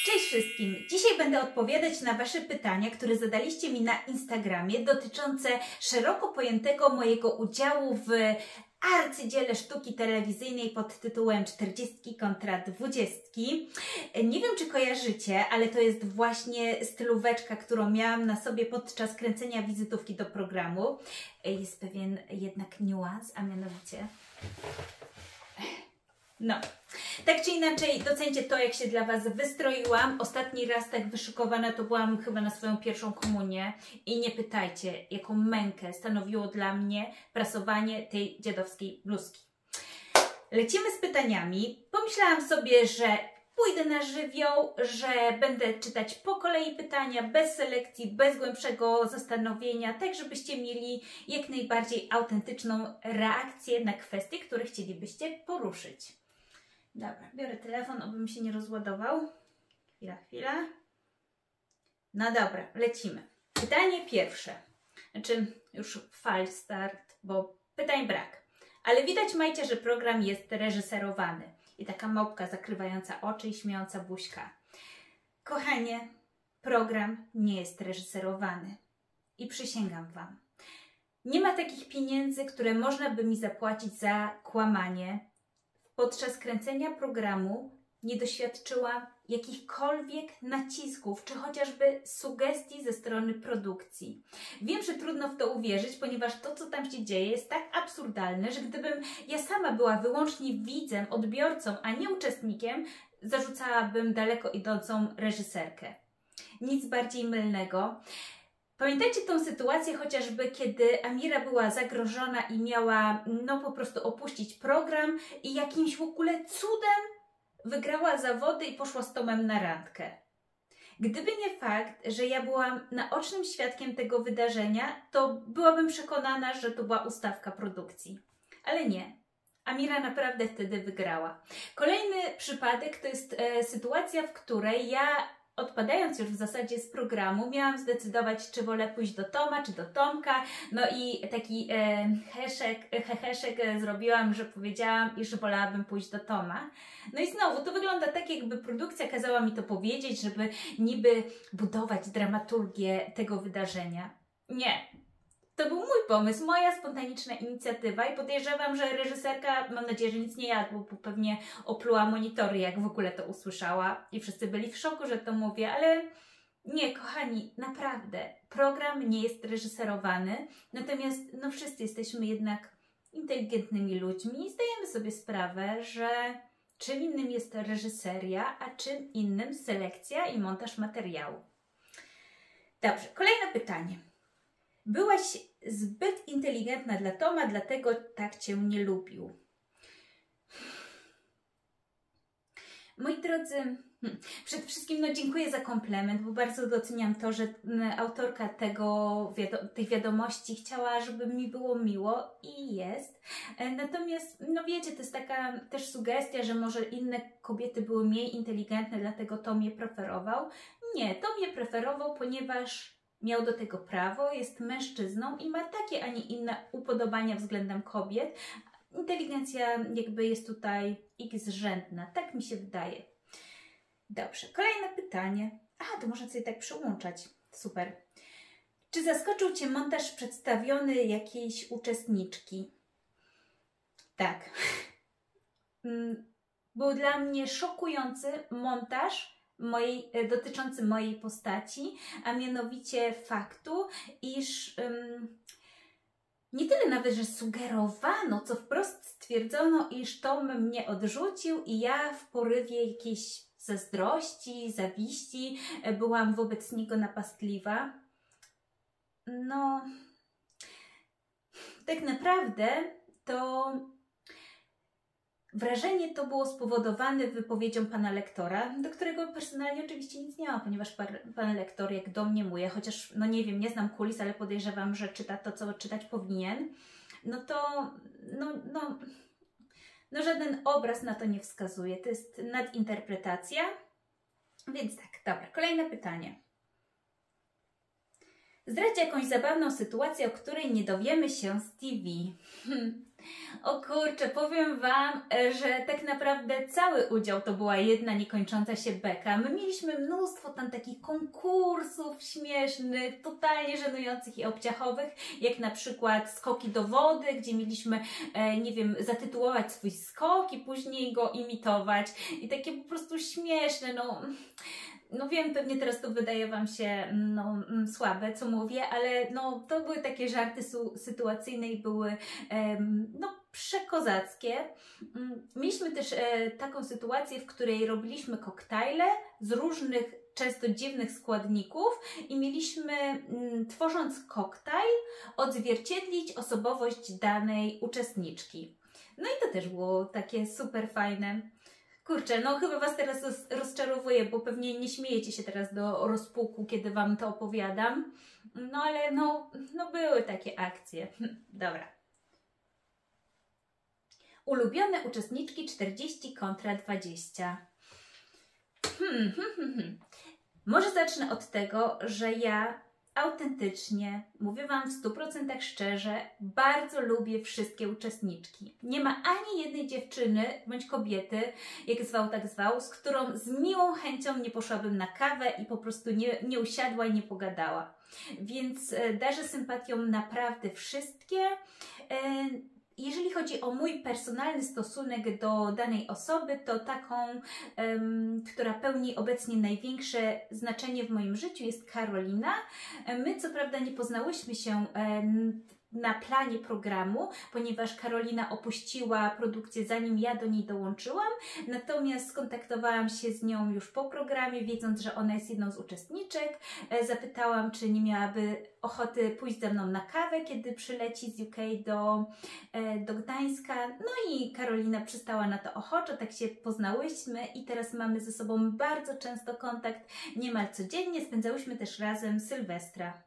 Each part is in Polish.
Cześć wszystkim! Dzisiaj będę odpowiadać na Wasze pytania, które zadaliście mi na Instagramie dotyczące szeroko pojętego mojego udziału w arcydziele sztuki telewizyjnej pod tytułem 40 kontra 20. Nie wiem, czy kojarzycie, ale to jest właśnie stylóweczka, którą miałam na sobie podczas kręcenia wizytówki do programu. Jest pewien jednak niuans, a mianowicie... No, tak czy inaczej docencie to, jak się dla Was wystroiłam. Ostatni raz tak wyszykowana to byłam chyba na swoją pierwszą komunię i nie pytajcie, jaką mękę stanowiło dla mnie prasowanie tej dziadowskiej bluzki. Lecimy z pytaniami. Pomyślałam sobie, że pójdę na żywioł, że będę czytać po kolei pytania, bez selekcji, bez głębszego zastanowienia, tak żebyście mieli jak najbardziej autentyczną reakcję na kwestie, które chcielibyście poruszyć. Dobra, biorę telefon, oby mi się nie rozładował. Chwila. No dobra, lecimy. Pytanie pierwsze. Znaczy, już false start, bo pytań brak. Ale widać, Majcie, że program jest reżyserowany. I taka małpka zakrywająca oczy i śmiejąca buźka. Kochanie, program nie jest reżyserowany. I przysięgam Wam. Nie ma takich pieniędzy, które można by mi zapłacić za kłamanie. Podczas kręcenia programu nie doświadczyłam jakichkolwiek nacisków, czy chociażby sugestii ze strony produkcji. Wiem, że trudno w to uwierzyć, ponieważ to, co tam się dzieje, jest tak absurdalne, że gdybym ja sama była wyłącznie widzem, odbiorcą, a nie uczestnikiem, zarzucałabym daleko idącą reżyserkę. Nic bardziej mylnego. Pamiętajcie tą sytuację chociażby, kiedy Amira była zagrożona i miała po prostu opuścić program i jakimś w ogóle cudem wygrała zawody i poszła z Tomem na randkę. Gdyby nie fakt, że ja byłam naocznym świadkiem tego wydarzenia, to byłabym przekonana, że to była ustawka produkcji. Ale nie. Amira naprawdę wtedy wygrała. Kolejny przypadek to jest sytuacja, w której ja, odpadając już w zasadzie z programu, miałam zdecydować, czy wolę pójść do Toma, czy do Tomka. No i taki heheszek zrobiłam, że powiedziałam, iż wolałabym pójść do Toma. No i znowu, to wygląda tak, jakby produkcja kazała mi to powiedzieć, żeby niby budować dramaturgię tego wydarzenia. Nie. To był mój pomysł, moja spontaniczna inicjatywa i podejrzewam, że reżyserka, mam nadzieję, że nic nie jadła, bo pewnie opluła monitory, jak w ogóle to usłyszała i wszyscy byli w szoku, że to mówię, ale nie, kochani, naprawdę, program nie jest reżyserowany, natomiast wszyscy jesteśmy jednak inteligentnymi ludźmi i zdajemy sobie sprawę, że czym innym jest reżyseria, a czym innym selekcja i montaż materiału. Dobrze, kolejne pytanie. Byłaś zbyt inteligentna dla Toma, dlatego tak Cię nie lubił. Moi drodzy, przede wszystkim dziękuję za komplement, bo bardzo doceniam to, że autorka tej wiadomości chciała, żeby mi było miło i jest. Natomiast, wiecie, to jest taka też sugestia, że może inne kobiety były mniej inteligentne, dlatego Tom je preferował. Nie, Tom je preferował, ponieważ miał do tego prawo, jest mężczyzną i ma takie, a nie inne upodobania względem kobiet. Inteligencja jakby jest tutaj x-rzędna, tak mi się wydaje. Dobrze, kolejne pytanie. Aha, to można sobie tak przyłączać. Super. Czy zaskoczył Cię montaż przedstawiony jakiejś uczestniczki? Tak. Był dla mnie szokujący montaż dotyczący mojej postaci, a mianowicie faktu, iż nie tyle nawet, że sugerowano, co wprost stwierdzono, iż Tom mnie odrzucił i ja w porywie jakiejś zazdrości, zawiści byłam wobec niego napastliwa. Tak naprawdę to wrażenie to było spowodowane wypowiedzią pana lektora, do którego personalnie oczywiście nic nie ma, ponieważ pan lektor jak domniemuje, chociaż nie wiem, nie znam kulis, ale podejrzewam, że czyta to, co czytać powinien, żaden obraz na to nie wskazuje. To jest nadinterpretacja. Więc tak, dobra, kolejne pytanie. Zdradź jakąś zabawną sytuację, o której nie dowiemy się z TV. O kurczę, powiem Wam, że tak naprawdę cały udział to była jedna niekończąca się beka. My mieliśmy mnóstwo tam takich konkursów śmiesznych, totalnie żenujących i obciachowych, jak na przykład skoki do wody, gdzie mieliśmy, nie wiem, zatytułować swój skok i później go imitować. I takie po prostu śmieszne, no wiem, pewnie teraz to wydaje Wam się słabe, co mówię, ale no, to były takie żarty sytuacyjne i były przekozackie. Mieliśmy też taką sytuację, w której robiliśmy koktajle z różnych, często dziwnych składników i mieliśmy, tworząc koktajl, odzwierciedlić osobowość danej uczestniczki. No i to też było takie super fajne. Kurczę, no chyba Was teraz rozczarowuję, bo pewnie nie śmiejecie się teraz do rozpuku, kiedy Wam to opowiadam. No ale no były takie akcje. Dobra. Ulubione uczestniczki 40 kontra 20. Może zacznę od tego, że ja autentycznie, mówię Wam w 100% szczerze, bardzo lubię wszystkie uczestniczki. Nie ma ani jednej dziewczyny bądź kobiety, jak zwał, tak zwał, z którą z miłą chęcią nie poszłabym na kawę i po prostu nie usiadła i nie pogadała. Więc darzę sympatią naprawdę wszystkie. Jeżeli chodzi o mój personalny stosunek do danej osoby, to taką, która pełni obecnie największe znaczenie w moim życiu, jest Karolina. My co prawda nie poznałyśmy się na planie programu, ponieważ Karolina opuściła produkcję, zanim ja do niej dołączyłam, natomiast skontaktowałam się z nią już po programie, wiedząc, że ona jest jedną z uczestniczek. Zapytałam, czy nie miałaby ochoty pójść ze mną na kawę, kiedy przyleci z UK do Gdańska. No i Karolina przystała na to ochoczo, tak się poznałyśmy i teraz mamy ze sobą bardzo często kontakt, niemal codziennie. Spędzałyśmy też razem Sylwestra.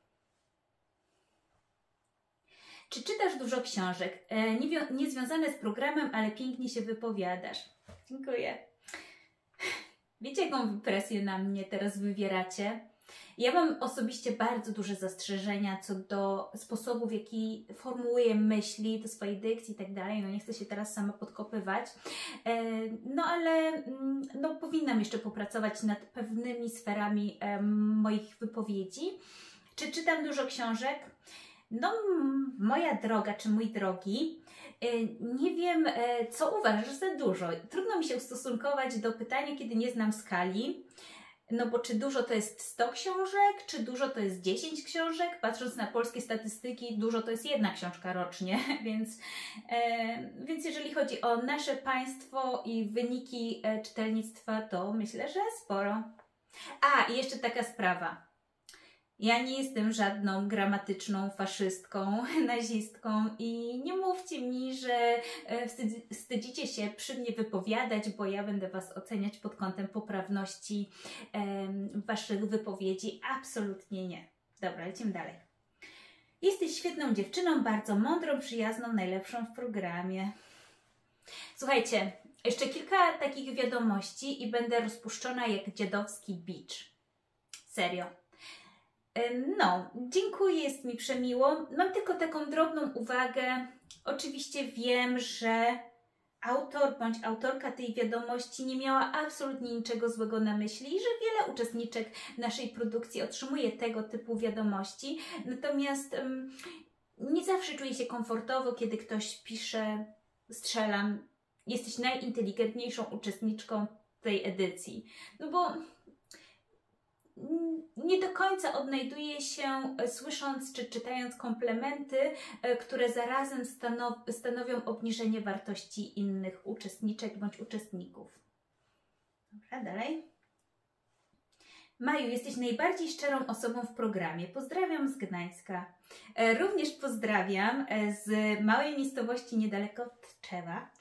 Czy czytasz dużo książek? Nie związane z programem, ale pięknie się wypowiadasz. Dziękuję. Wiecie, jaką presję na mnie teraz wywieracie? Ja mam osobiście bardzo duże zastrzeżenia co do sposobu, w jaki formułuję myśli, do swojej dykcji i tak dalej. No nie chcę się teraz sama podkopywać. No ale powinnam jeszcze popracować nad pewnymi sferami moich wypowiedzi. Czy czytam dużo książek? No, moja droga, czy mój drogi, nie wiem, co uważasz za dużo. Trudno mi się ustosunkować do pytania, kiedy nie znam skali. No bo czy dużo to jest 100 książek, czy dużo to jest 10 książek? Patrząc na polskie statystyki, dużo to jest 1 książka rocznie, więc jeżeli chodzi o nasze państwo i wyniki czytelnictwa, to myślę, że sporo. A, i jeszcze taka sprawa. Ja nie jestem żadną gramatyczną faszystką, nazistką i nie mówcie mi, że wstydzicie się przy mnie wypowiadać, bo ja będę Was oceniać pod kątem poprawności Waszych wypowiedzi. Absolutnie nie. Dobra, lecimy dalej. Jesteś świetną dziewczyną, bardzo mądrą, przyjazną, najlepszą w programie. Słuchajcie, jeszcze kilka takich wiadomości i będę rozpuszczona jak dziadowski bicz. Serio. No, dziękuję, jest mi przemiło. Mam tylko taką drobną uwagę. Oczywiście wiem, że autor bądź autorka tej wiadomości nie miała absolutnie niczego złego na myśli i że wiele uczestniczek naszej produkcji otrzymuje tego typu wiadomości. Natomiast nie zawsze czuję się komfortowo, kiedy ktoś pisze, strzelam, jesteś najinteligentniejszą uczestniczką tej edycji. No bo nie do końca odnajduję się, słysząc czy czytając komplementy, które zarazem stanowią obniżenie wartości innych uczestniczek bądź uczestników. Dobra, dalej. Maju, jesteś najbardziej szczerą osobą w programie. Pozdrawiam z Gdańska. Również pozdrawiam z małej miejscowości niedaleko Tczewa.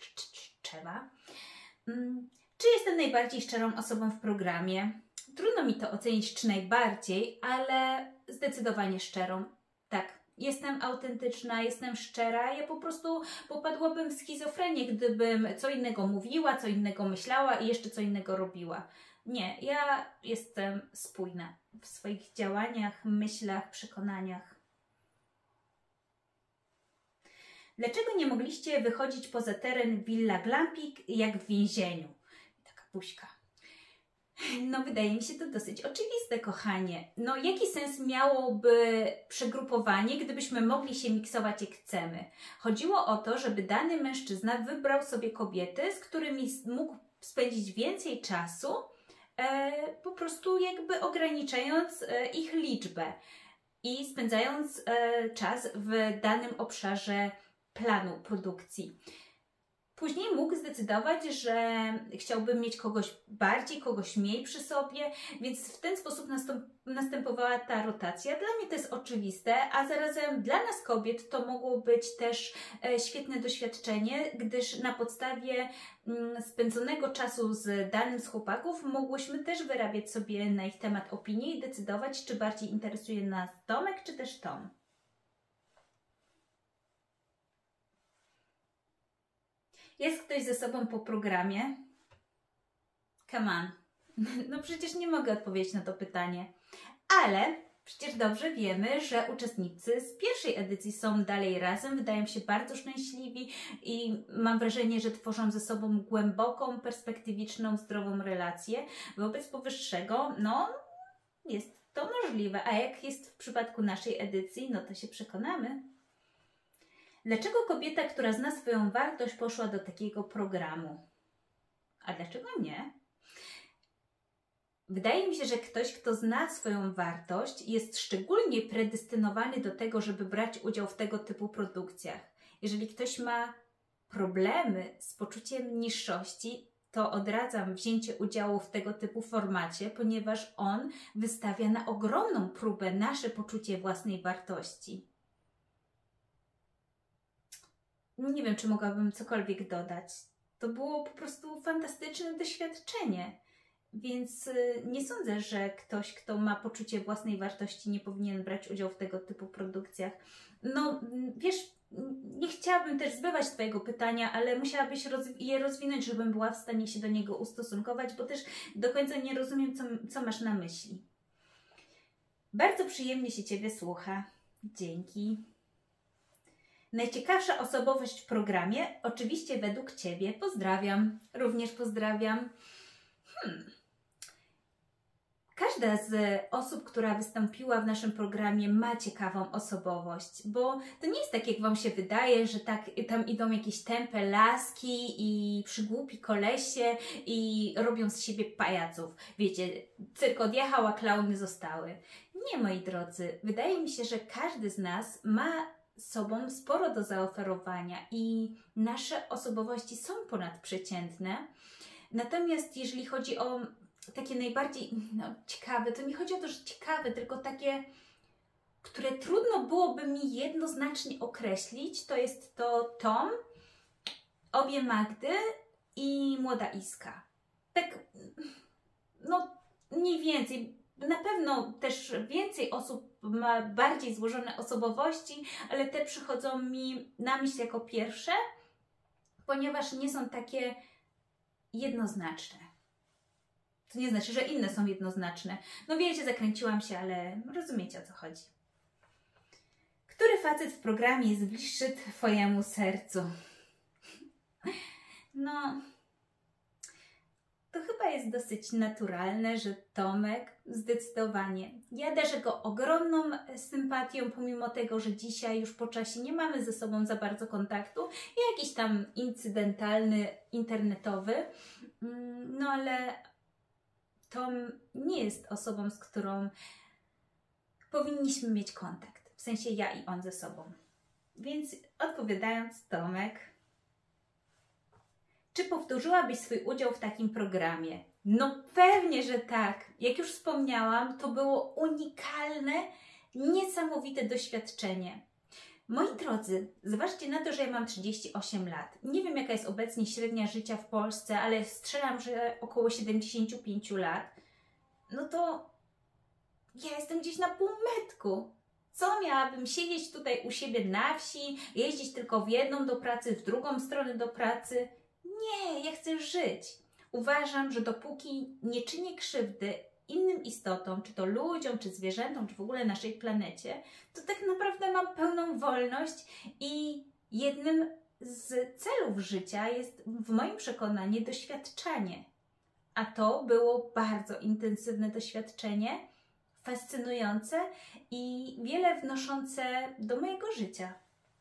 Czy jestem najbardziej szczerą osobą w programie? Trudno mi to ocenić, czy najbardziej, ale zdecydowanie szczerą. Tak, jestem autentyczna, jestem szczera. Ja po prostu popadłabym w schizofrenię, gdybym co innego mówiła, co innego myślała i jeszcze co innego robiła. Nie, ja jestem spójna w swoich działaniach, myślach, przekonaniach. Dlaczego nie mogliście wychodzić poza teren Villa Glamping jak w więzieniu? Taka buźka. No wydaje mi się to dosyć oczywiste, kochanie. No jaki sens miałoby przegrupowanie, gdybyśmy mogli się miksować jak chcemy? Chodziło o to, żeby dany mężczyzna wybrał sobie kobiety, z którymi mógł spędzić więcej czasu, po prostu jakby ograniczając ich liczbę i spędzając czas w danym obszarze planu produkcji. Później mógł zdecydować, że chciałby mieć kogoś bardziej, kogoś mniej przy sobie, więc w ten sposób następowała ta rotacja. Dla mnie to jest oczywiste, a zarazem dla nas kobiet to mogło być też świetne doświadczenie, gdyż na podstawie spędzonego czasu z danym z chłopaków mogłyśmy też wyrabiać sobie na ich temat opinię i decydować, czy bardziej interesuje nas Tomek, czy też Tom. Jest ktoś ze sobą po programie? Come on. No przecież nie mogę odpowiedzieć na to pytanie. Ale przecież dobrze wiemy, że uczestnicy z pierwszej edycji są dalej razem, wydają się bardzo szczęśliwi i mam wrażenie, że tworzą ze sobą głęboką, perspektywiczną, zdrową relację. Wobec powyższego, no, jest to możliwe. A jak jest w przypadku naszej edycji, no to się przekonamy. Dlaczego kobieta, która zna swoją wartość, poszła do takiego programu? A dlaczego nie? Wydaje mi się, że ktoś, kto zna swoją wartość, jest szczególnie predestynowany do tego, żeby brać udział w tego typu produkcjach. Jeżeli ktoś ma problemy z poczuciem niższości, to odradzam wzięcie udziału w tego typu formacie, ponieważ on wystawia na ogromną próbę nasze poczucie własnej wartości. Nie wiem, czy mogłabym cokolwiek dodać. To było po prostu fantastyczne doświadczenie. Więc nie sądzę, że ktoś, kto ma poczucie własnej wartości, nie powinien brać udziału w tego typu produkcjach. No, wiesz, nie chciałabym też zbywać Twojego pytania, ale musiałabyś je rozwinąć, żebym była w stanie się do niego ustosunkować, bo też do końca nie rozumiem, co masz na myśli. Bardzo przyjemnie się Ciebie słucha. Dzięki. Najciekawsza osobowość w programie? Oczywiście według Ciebie. Pozdrawiam. Również pozdrawiam. Każda z osób, która wystąpiła w naszym programie, ma ciekawą osobowość, bo to nie jest tak, jak Wam się wydaje, że tak, tam idą jakieś tępe laski i przygłupi kolesie i robią z siebie pajaców. Wiecie, cyrk odjechał, a klauny zostały. Nie, moi drodzy, wydaje mi się, że każdy z nas ma sobą sporo do zaoferowania i nasze osobowości są ponadprzeciętne. Natomiast jeżeli chodzi o takie najbardziej ciekawe, to nie chodzi o to, że ciekawe, tylko takie, które trudno byłoby mi jednoznacznie określić, to jest to Tom, obie Magdy i młoda Iska. Tak, no mniej więcej. Na pewno też więcej osób ma bardziej złożone osobowości, ale te przychodzą mi na myśl jako pierwsze, ponieważ nie są takie jednoznaczne. To nie znaczy, że inne są jednoznaczne. No wiecie, zakręciłam się, ale rozumiecie, o co chodzi. Który facet w programie jest bliższy Twojemu sercu? No, to chyba jest dosyć naturalne, że Tomek zdecydowanie. Ja darzę go ogromną sympatią, pomimo tego, że dzisiaj już po czasie nie mamy ze sobą za bardzo kontaktu. Jakiś tam incydentalny, internetowy. No ale Tom nie jest osobą, z którą powinniśmy mieć kontakt. W sensie ja i on ze sobą. Więc odpowiadając, Tomek, czy powtórzyłabyś swój udział w takim programie? No pewnie, że tak. Jak już wspomniałam, to było unikalne, niesamowite doświadczenie. Moi drodzy, zważcie na to, że ja mam 38 lat. Nie wiem, jaka jest obecnie średnia życia w Polsce, ale strzelam, że około 75 lat. No to ja jestem gdzieś na półmetku. Co, miałabym siedzieć tutaj u siebie na wsi, jeździć tylko w jedną do pracy, w drugą stronę do pracy? Nie, ja chcę żyć. Uważam, że dopóki nie czynię krzywdy innym istotom, czy to ludziom, czy zwierzętom, czy w ogóle naszej planecie, to tak naprawdę mam pełną wolność i jednym z celów życia jest w moim przekonaniu doświadczanie. A to było bardzo intensywne doświadczenie, fascynujące i wiele wnoszące do mojego życia.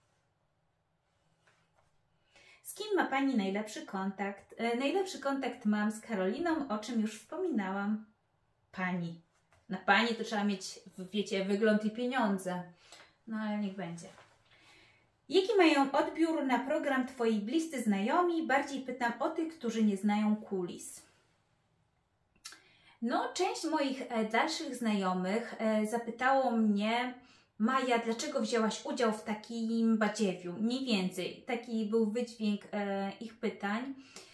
Z kim ma Pani najlepszy kontakt? Najlepszy kontakt mam z Karoliną, o czym już wspominałam. Pani. Na Pani to trzeba mieć, wiecie, wygląd i pieniądze. No ale niech będzie. Jaki mają odbiór na program Twoi bliscy znajomi? Bardziej pytam o tych, którzy nie znają kulis. No, część moich dalszych znajomych zapytało mnie: Maja, dlaczego wzięłaś udział w takim badziewiu? Mniej więcej. Taki był wydźwięk ich pytań.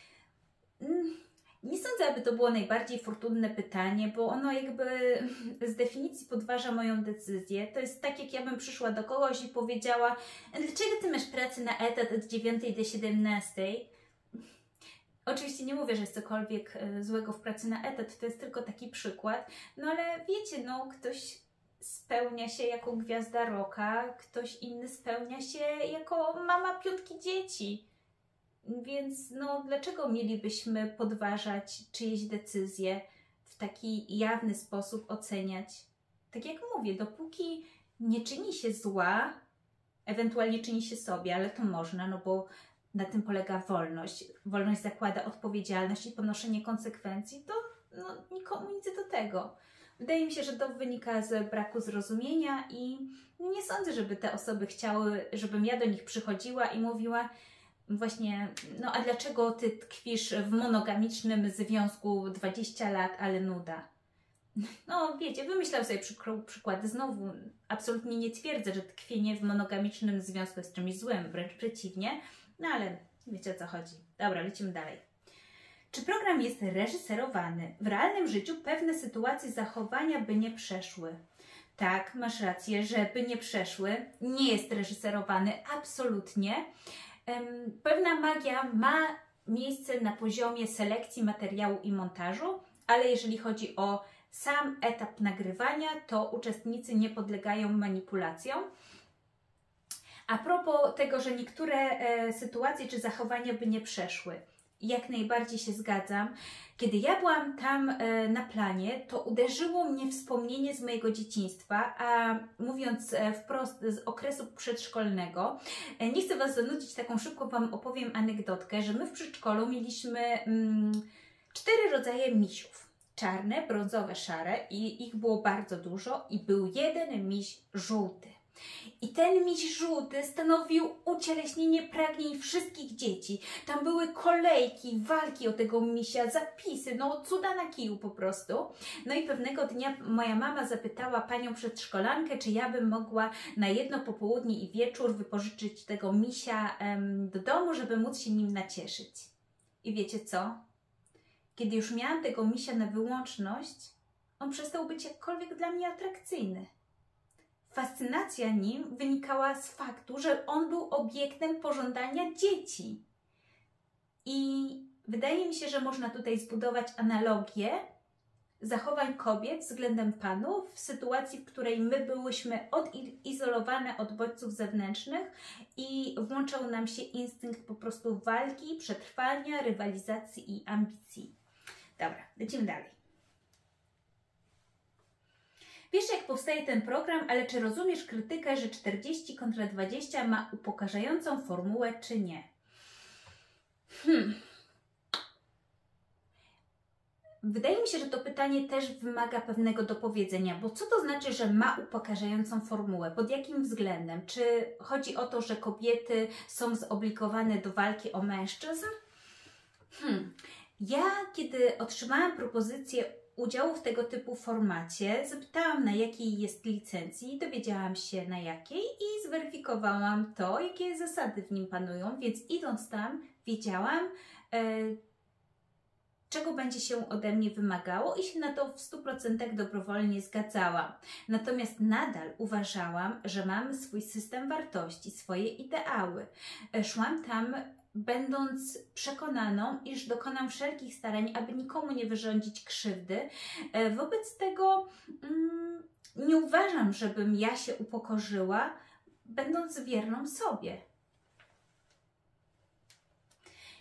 Nie sądzę, aby to było najbardziej fortunne pytanie, bo ono jakby z definicji podważa moją decyzję. To jest tak, jak ja bym przyszła do kogoś i powiedziała: dlaczego Ty masz pracę na etat od 9 do 17? Oczywiście nie mówię, że jest cokolwiek złego w pracy na etat, to jest tylko taki przykład. No ale wiecie, no ktoś spełnia się jako gwiazda rocka, ktoś inny spełnia się jako mama 5 dzieci. Więc no dlaczego mielibyśmy podważać czyjeś decyzje, w taki jawny sposób oceniać? Tak jak mówię, dopóki nie czyni się zła, ewentualnie czyni się sobie, ale to można, no bo na tym polega wolność. Wolność zakłada odpowiedzialność i ponoszenie konsekwencji, to no, nikomu nic do tego. Wydaje mi się, że to wynika z braku zrozumienia i nie sądzę, żeby te osoby chciały, żebym ja do nich przychodziła i mówiła: właśnie, no a dlaczego Ty tkwisz w monogamicznym związku 20 lat, ale nuda? No wiecie, wymyślam sobie przykłady. Znowu, absolutnie nie twierdzę, że tkwienie w monogamicznym związku jest czymś złym, wręcz przeciwnie, no ale wiecie, o co chodzi. Dobra, lecimy dalej. Czy program jest reżyserowany? W realnym życiu pewne sytuacje zachowania by nie przeszły. Tak, masz rację, że by nie przeszły. Nie jest reżyserowany, absolutnie. Pewna magia ma miejsce na poziomie selekcji materiału i montażu, ale jeżeli chodzi o sam etap nagrywania, to uczestnicy nie podlegają manipulacjom. A propos tego, że niektóre sytuacje czy zachowania by nie przeszły, jak najbardziej się zgadzam. Kiedy ja byłam tam na planie, to uderzyło mnie wspomnienie z mojego dzieciństwa, a mówiąc wprost, z okresu przedszkolnego. Nie chcę Was zanudzić, taką szybko Wam opowiem anegdotkę, że my w przedszkolu mieliśmy 4 rodzaje misiów. Czarne, brązowe, szare i ich było bardzo dużo i był jeden miś żółty. I ten miś żółty stanowił ucieleśnienie pragnień wszystkich dzieci. Tam były kolejki, walki o tego misia, zapisy, no cuda na kiju po prostu. No i pewnego dnia moja mama zapytała panią przedszkolankę, czy ja bym mogła na jedno popołudnie i wieczór wypożyczyć tego misia do domu, żeby móc się nim nacieszyć. I wiecie co? Kiedy już miałam tego misia na wyłączność, on przestał być jakkolwiek dla mnie atrakcyjny. Fascynacja nim wynikała z faktu, że on był obiektem pożądania dzieci. I wydaje mi się, że można tutaj zbudować analogię zachowań kobiet względem panów w sytuacji, w której my byłyśmy odizolowane od bodźców zewnętrznych i włączał nam się instynkt po prostu walki, przetrwania, rywalizacji i ambicji. Dobra, lecimy dalej. Wiesz, jak powstaje ten program, ale czy rozumiesz krytykę, że 40 kontra 20 ma upokarzającą formułę, czy nie? Wydaje mi się, że to pytanie też wymaga pewnego dopowiedzenia, bo co to znaczy, że ma upokarzającą formułę? Pod jakim względem? Czy chodzi o to, że kobiety są zobligowane do walki o mężczyzn? Ja, kiedy otrzymałam propozycję udziału w tego typu formacie, zapytałam, na jakiej jest licencji, dowiedziałam się, na jakiej i zweryfikowałam to, jakie zasady w nim panują, więc idąc tam wiedziałam, czego będzie się ode mnie wymagało i się na to w 100% dobrowolnie zgadzałam. Natomiast nadal uważałam, że mam swój system wartości, swoje ideały. Szłam tam będąc przekonaną, iż dokonam wszelkich starań, aby nikomu nie wyrządzić krzywdy. Wobec tego nie uważam, żebym ja się upokorzyła, będąc wierną sobie.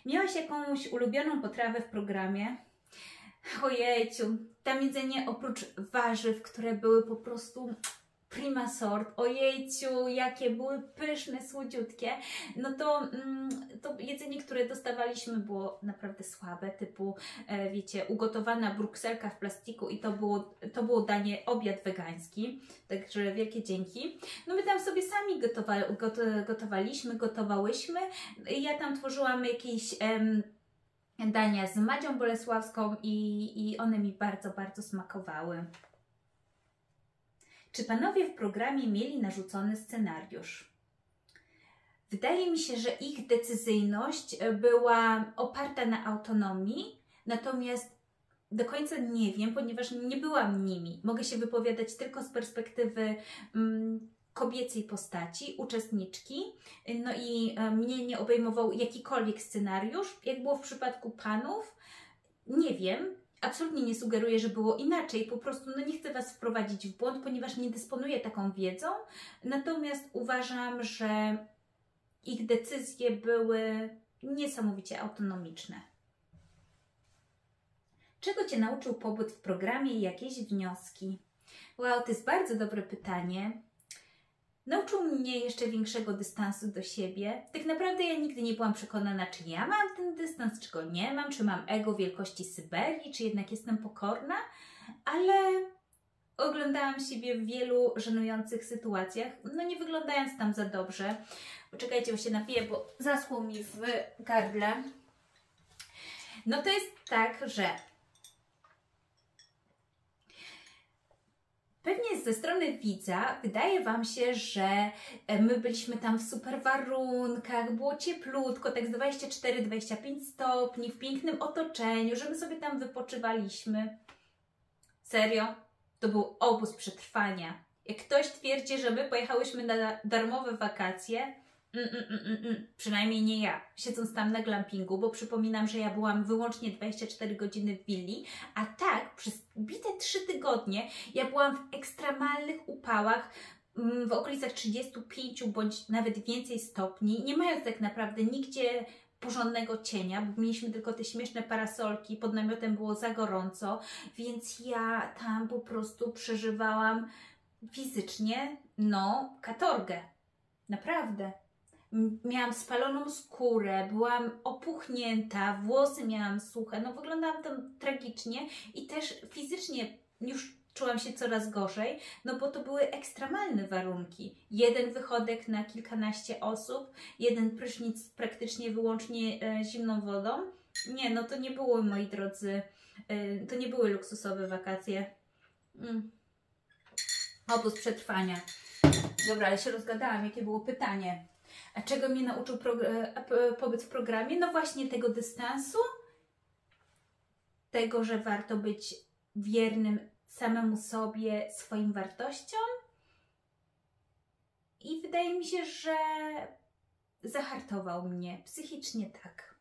Miałaś jakąś ulubioną potrawę w programie? Ojejciu, tam jedzenie oprócz warzyw, które były po prostu prima sort, ojejciu, jakie były pyszne, słodziutkie, no to to jedzenie, które dostawaliśmy, było naprawdę słabe, typu, wiecie, ugotowana brukselka w plastiku i to było danie, obiad wegański, także wielkie dzięki. No my tam sobie sami gotowałyśmy, ja tam tworzyłam jakieś dania z Madzią Bolesławską i one mi bardzo, bardzo smakowały. Czy panowie w programie mieli narzucony scenariusz? Wydaje mi się, że ich decyzyjność była oparta na autonomii, natomiast do końca nie wiem, ponieważ nie byłam nimi. Mogę się wypowiadać tylko z perspektywy kobiecej postaci, uczestniczki, no i mnie nie obejmował jakikolwiek scenariusz. Jak było w przypadku panów, nie wiem. Absolutnie nie sugeruję, że było inaczej, po prostu no nie chcę Was wprowadzić w błąd, ponieważ nie dysponuję taką wiedzą, natomiast uważam, że ich decyzje były niesamowicie autonomiczne. Czego Cię nauczył pobyt w programie i jakieś wnioski? Wow, to jest bardzo dobre pytanie. Nauczył mnie jeszcze większego dystansu do siebie. Tak naprawdę ja nigdy nie byłam przekonana, czy ja mam ten dystans, czy go nie mam, czy mam ego wielkości Syberii, czy jednak jestem pokorna, ale oglądałam siebie w wielu żenujących sytuacjach, no nie wyglądając tam za dobrze. Poczekajcie, bo się napiję, bo zaschło mi w gardle. No to jest tak, że pewnie ze strony widza wydaje Wam się, że my byliśmy tam w super warunkach, było cieplutko, tak z 24-25 stopni, w pięknym otoczeniu, że my sobie tam wypoczywaliśmy. Serio? To był obóz przetrwania. Jak ktoś twierdzi, że my pojechałyśmy na darmowe wakacje, przynajmniej nie ja, siedząc tam na glampingu, bo przypominam, że ja byłam wyłącznie 24 godziny w willi, a tak przez bite 3 tygodnie ja byłam w ekstremalnych upałach w okolicach 35 bądź nawet więcej stopni, nie mając tak naprawdę nigdzie porządnego cienia, bo mieliśmy tylko te śmieszne parasolki, pod namiotem było za gorąco, więc ja tam po prostu przeżywałam fizycznie, no, katorgę. Naprawdę. Miałam spaloną skórę, byłam opuchnięta, włosy miałam suche, no wyglądałam tam tragicznie i też fizycznie już czułam się coraz gorzej, no bo to były ekstremalne warunki. Jeden wychodek na kilkanaście osób, jeden prysznic praktycznie wyłącznie zimną wodą. Nie, no to nie było, moi drodzy, to nie były luksusowe wakacje. Obóz przetrwania. Dobra, ale się rozgadałam, jakie było pytanie. A czego mnie nauczył pobyt w programie? No właśnie tego dystansu, tego, że warto być wiernym samemu sobie, swoim wartościom i wydaje mi się, że zahartował mnie psychicznie tak.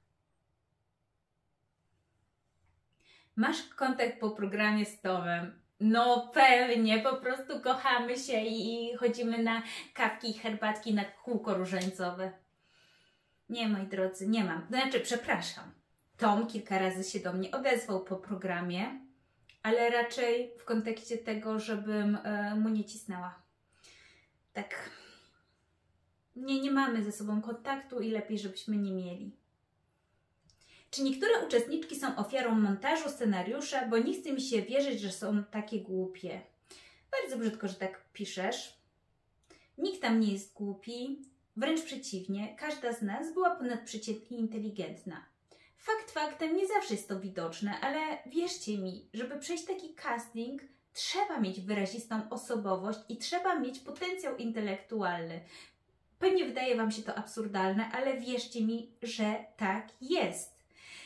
Masz kontakt po programie z Tomem? No pewnie, po prostu kochamy się i chodzimy na kawki i herbatki na kółko różańcowe. Nie, moi drodzy, nie mam. Znaczy, przepraszam. Tom kilka razy się do mnie odezwał po programie, ale raczej w kontekście tego, żebym mu nie cisnęła. Tak. Nie mamy ze sobą kontaktu i lepiej, żebyśmy nie mieli. Czy niektóre uczestniczki są ofiarą montażu scenariusza, bo nie chce mi się wierzyć, że są takie głupie. Bardzo brzydko, że tak piszesz. Nikt tam nie jest głupi, wręcz przeciwnie, każda z nas była ponadprzeciętnie inteligentna. Fakt faktem, nie zawsze jest to widoczne, ale wierzcie mi, żeby przejść taki casting, trzeba mieć wyrazistą osobowość i trzeba mieć potencjał intelektualny. Pewnie wydaje Wam się to absurdalne, ale wierzcie mi, że tak jest.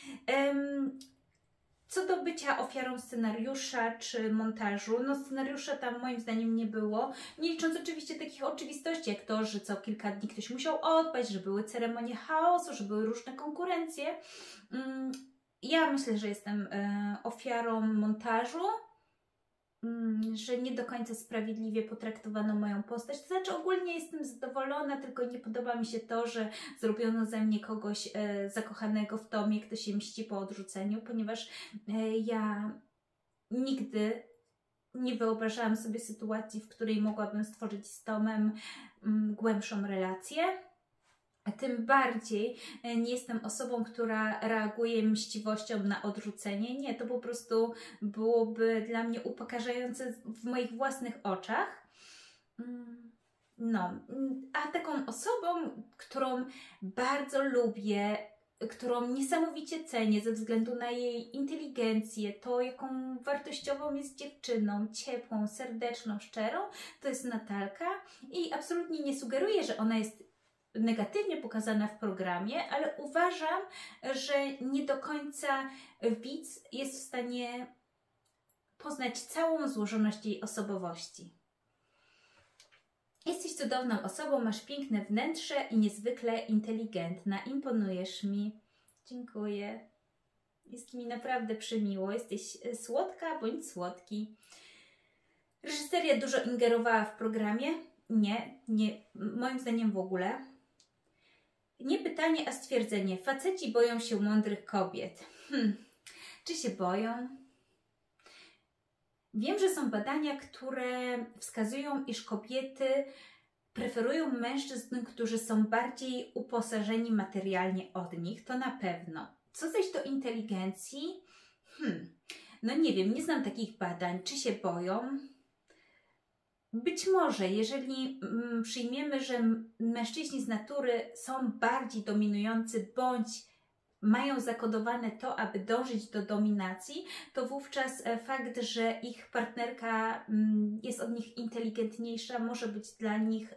Co do bycia ofiarą scenariusza czy montażu, no scenariusza tam moim zdaniem nie było, nie licząc oczywiście takich oczywistości jak to, że co kilka dni ktoś musiał odpaść, że były ceremonie chaosu, że były różne konkurencje. Ja myślę, że jestem ofiarą montażu że nie do końca sprawiedliwie potraktowano moją postać. To znaczy ogólnie jestem zadowolona, tylko nie podoba mi się to, że zrobiono ze mnie kogoś zakochanego w Tomie, kto się mści po odrzuceniu, ponieważ ja nigdy nie wyobrażałam sobie sytuacji, w której mogłabym stworzyć z Tomem głębszą relację. A tym bardziej nie jestem osobą, która reaguje mściwością na odrzucenie. Nie, to po prostu byłoby dla mnie upokarzające w moich własnych oczach. No, a taką osobą, którą bardzo lubię, którą niesamowicie cenię ze względu na jej inteligencję, to jaką wartościową jest dziewczyną, ciepłą, serdeczną, szczerą, to jest Natalka i absolutnie nie sugeruję, że ona jest negatywnie pokazana w programie, ale uważam, że nie do końca widz jest w stanie poznać całą złożoność jej osobowości. Jesteś cudowną osobą, masz piękne wnętrze i niezwykle inteligentna. Imponujesz mi. Dziękuję. Jest mi naprawdę przemiło. Jesteś słodka bądź słodki. Reżyseria dużo ingerowała w programie? Nie, moim zdaniem w ogóle. Nie pytanie, a stwierdzenie. Faceci boją się mądrych kobiet. Czy się boją? Wiem, że są badania, które wskazują, iż kobiety preferują mężczyzn, którzy są bardziej uposażeni materialnie od nich. To na pewno. Co zaś do inteligencji? No nie wiem, nie znam takich badań. Czy się boją? Być może, jeżeli przyjmiemy, że mężczyźni z natury są bardziej dominujący bądź mają zakodowane to, aby dążyć do dominacji, to wówczas fakt, że ich partnerka jest od nich inteligentniejsza, może być dla nich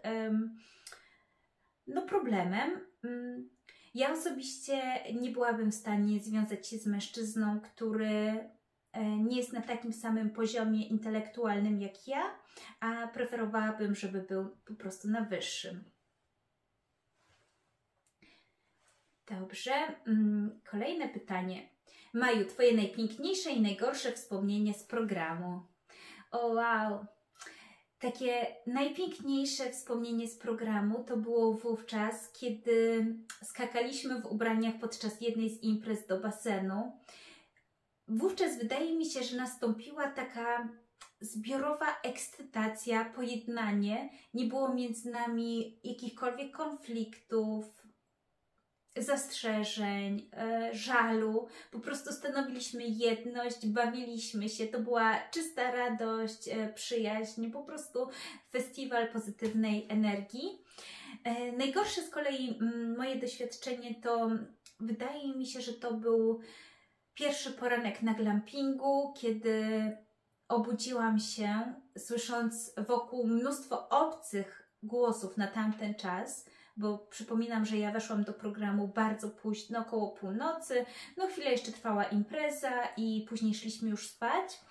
no, problemem. Ja osobiście nie byłabym w stanie związać się z mężczyzną, który nie jest na takim samym poziomie intelektualnym jak ja, a preferowałabym, żeby był po prostu na wyższym. Dobrze, kolejne pytanie. Maju, Twoje najpiękniejsze i najgorsze wspomnienie z programu. O wow! Takie najpiękniejsze wspomnienie z programu to było wówczas, kiedy skakaliśmy w ubraniach podczas jednej z imprez do basenu. Wówczas wydaje mi się, że nastąpiła taka zbiorowa ekscytacja, pojednanie. Nie było między nami jakichkolwiek konfliktów, zastrzeżeń, żalu. Po prostu stanowiliśmy jedność, bawiliśmy się. To była czysta radość, przyjaźń, po prostu festiwal pozytywnej energii. Najgorsze z kolei moje doświadczenie to wydaje mi się, że to był pierwszy poranek na glampingu, kiedy obudziłam się, słysząc wokół mnóstwo obcych głosów na tamten czas, bo przypominam, że ja weszłam do programu bardzo późno, około północy. No chwilę jeszcze trwała impreza i później szliśmy już spać.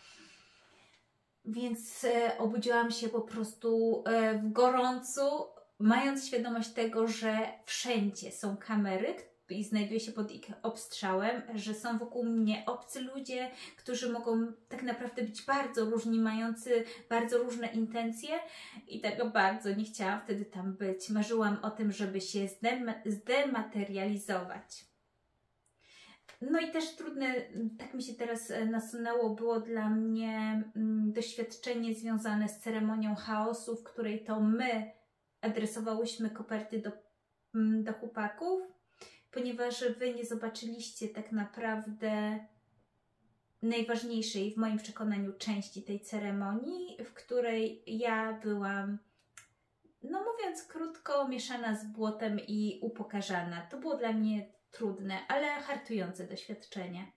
Więc obudziłam się po prostu w gorącu, mając świadomość tego, że wszędzie są kamery i znajduję się pod ich obstrzałem, że są wokół mnie obcy ludzie, którzy mogą tak naprawdę być bardzo różni, mający bardzo różne intencje i tego bardzo nie chciałam wtedy tam być. Marzyłam o tym, żeby się zdematerializować. No i też trudne, tak mi się teraz nasunęło, było dla mnie doświadczenie związane z ceremonią chaosu, w której to my adresowałyśmy koperty do chłopaków, ponieważ Wy nie zobaczyliście tak naprawdę najważniejszej w moim przekonaniu części tej ceremonii, w której ja byłam, no mówiąc krótko, mieszana z błotem i upokarzana. To było dla mnie trudne, ale hartujące doświadczenie.